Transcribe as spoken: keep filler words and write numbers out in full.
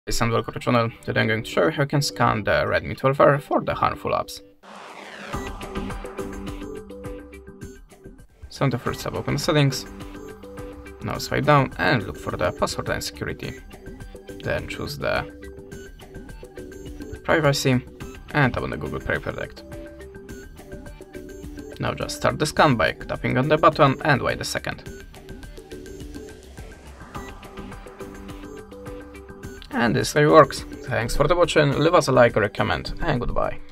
Hey and welcome to the channel. Today I'm going to show you how you can scan the Redmi twelve R for the harmful apps. So on the first tab, open the settings. Now swipe down and look for the password and security. Then choose the privacy and tap on the Google Play Protect. Now just start the scan by tapping on the button and wait a second. And this way works. Thanks for the watching, leave us a like or a comment, and goodbye.